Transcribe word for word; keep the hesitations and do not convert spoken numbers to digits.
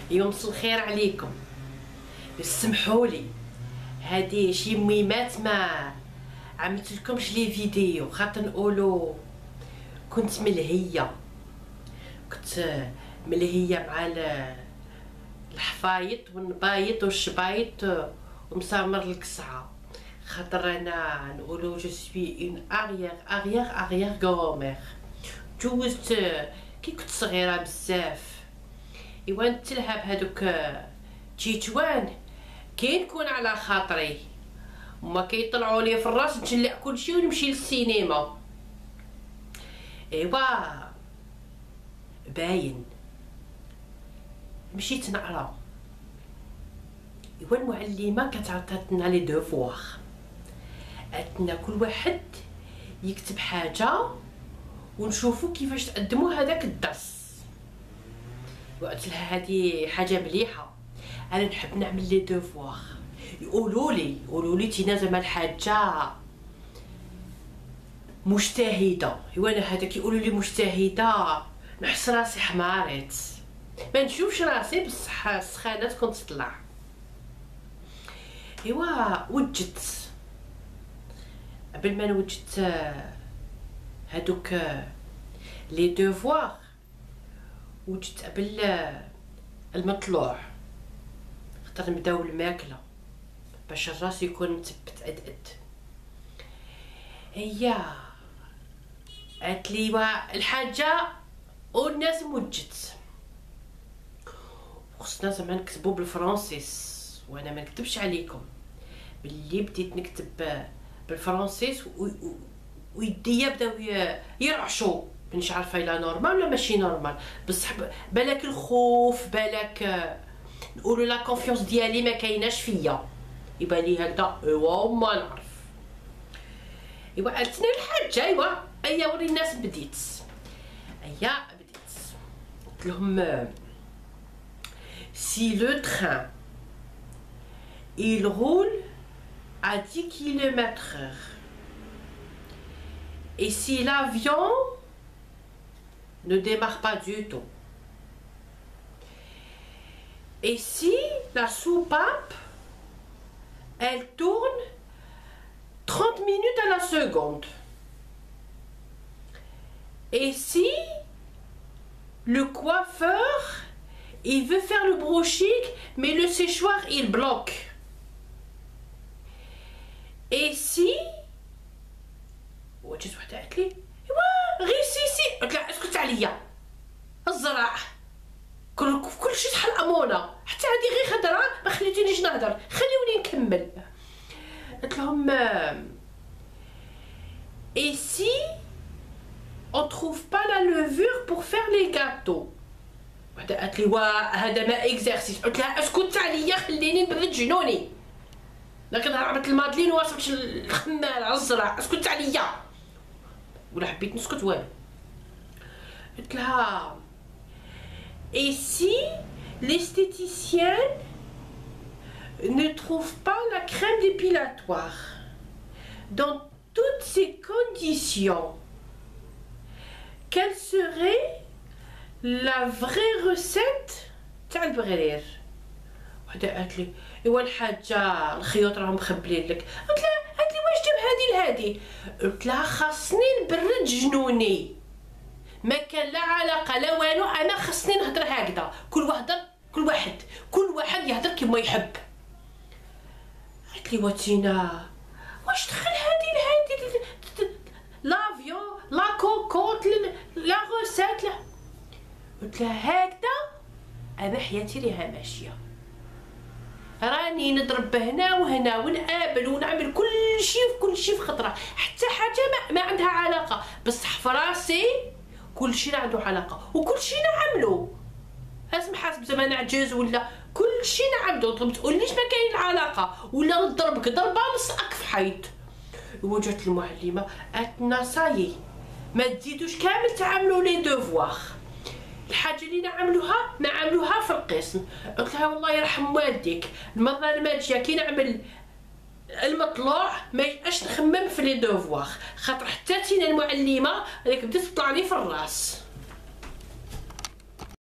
يومس الخير عليكم. سمحوا لي هذه شي مهمات ما عملت لكمش لي فيديو خاطر نقولوا كنت ملهيه كنت ملهيه مع الحفايط والنبايط والشبايط ومسامر الكسعه خاطر انا نقولوا جو سوي اون اريير اريير اريير غومير. جوزت كي كنت صغيره بزاف ايوا نتلهب هذوك تيتوان كي نكون على خاطري وما كيطلعوا لي في الراس نجلع كلشي ونمشي للسينما. ايوا باين مشيت نقرا. ايوا المعلمه كتعطينا لي دوفوار عندنا كل واحد يكتب حاجه ونشوفوا كيفاش تقدموا هذاك الدرس. وقلت لها هذه حاجه مليحه انا نحب نعمل لي دوفوار. يقولوا لي يقولوا لي تينا زعما الحاجه مجتهده. ايوا انا هذاك يقولوا لي مجتهده نحس راسي حماريت ما نشوفش راسي بصح السخانات كنت تطلع. ايوا وجدت قبل ما نوجدت هادوك لي دوفوار وجدت قبل المطلوع خاطر نبداو الماكله باش الراس يكون مثبت ادأد. هي قالت لي الحاجه والناس موجدت خصنا زعما نكتبو بالفرنسيس وانا ما نكتبش عليكم باللي بديت نكتب بالفرنسيس ويديا بداو يرعشوا مانيش عارفه الا نورمال ولا ماشي نورمال بصح بالك الخوف بالك نقولوا لا كونفيونس ديالي ما كايناش فيا يبان لي هكذا. ايوا ما نعرف. ايوا قالتني الحاجه ايوا ايا وري الناس بديت. ايا بديت قلت لهم si le train il roule à dix kilomètres heure et si l'avion ne démarre pas du tout et si la soupape elle tourne trente minutes à la seconde et si le coiffeur il veut faire le brushing mais le séchoir il bloque et si وجات وحده قالت لي ايوا غير سيسي. قلت لها اسكت عليا الزراع كل كلشي شحال امونه حتى هذه غير خضره ما خليتونيش نهضر خليوني نكمل. قلت لهم et si on trouve pas la levure pour faire les gâteaux. وحده قالت لي وا هذا ما اكزرسيس. قلت لها اسكت عليا خليني نبرد جنوني لا كنهضر عبت المادلين واصلت الخمال على الزرع اسكت عليا ولا حبيت نسكت والو. قلت لها et si l'esthéticien ne trouve pas la crème dépilatoire dans toutes ces conditions quelle serait la vraie recette تاع البغرير. وحده قالت لي ايوا الحاجه الخيوط راهم مخبلين لك. قلت لها قالت لي واش جاب هذه لهادي. قلت لها خاصني نبرد جنوني ما كان لا علاقه لا والو انا خاصني نهضر هكذا كل واحد كل واحد كل واحد يهضر كيما يحب. قالت لي واتينا واش دخل هذه لهادي لافيون لا كوكوت لا روسيت لا. قلت لها هكذا انا حياتي ليها ماشيه راني نضرب هنا وهنا ونقابل ونعمل كل شيء في كل شيء في خطره حتى حاجه ما, ما عندها علاقه بصح في راسي كل شيء عنده علاقه وكل شيء نعملو لازم حاسب زعما نعجز ولا كل شيء نعملو. ما تقوليش ما كاين العلاقه ولا نضربك ضربه نسقك في حيط. وجات المعلمه قالت لنا صايي ما تزيدوش كامل تعملوا لي دوفوار الحاجه اللي نعملوها نعملوها في القسم. قلت لها والله يرحم والديك المره الماجيه كي نعمل المطلوع ما يبقاش نخمم في لي دوفوار خاطر حتى تينا المعلمه هذيك بدات تطلع لي في الراس.